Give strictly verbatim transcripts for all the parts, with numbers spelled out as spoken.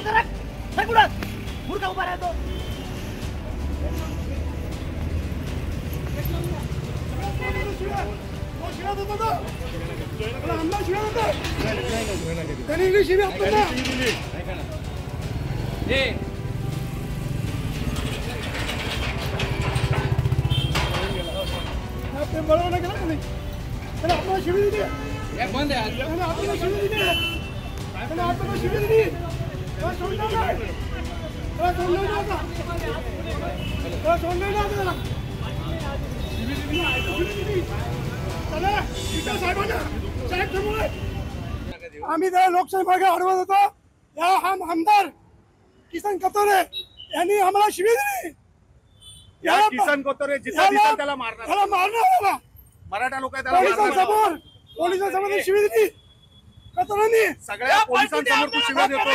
मूर्खा उभा राहतो. त्यांनी इंग्लिश शिवी आपल्याला बरोबर नाही केलं नाही. त्याला आपल्याला शिवी दिली बंद आहे. आपल्याला शिवी दिली त्याला आपल्याला शिवी दिली सोडलं नाही. सोडलं नाही सोडलं नाही त्याला साहेबांना साहेब समोर आम्ही त्या लोकशाही मागे अडवत होतो. या हा आमदार किसन कतोरे यांनी आम्हाला शिवी दिली. किसन कतोरे जिथं दिसेल त्याला मारणार त्याला मारणार मराठा लोक त्याला पोलिसांसमोर पोलिसांसमोर शिवी दिली कतोरेंनी. सगळ्या पोलिसांसमोर तू शिव्या देतो.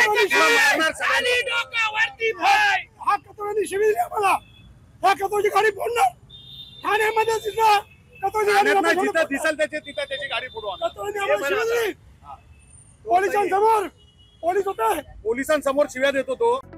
हा कतोरेंनी शिवी दिली आम्हाला. ह्या कतोरची गाडी फोडणार ठाण्यामध्ये तिथं जिथं दिसेल त्याचे तिथं त्याची गाडी फोडू. पोलिसांसमोर पोलीस होते पोलिसांसमोर शिव्या देतो तो.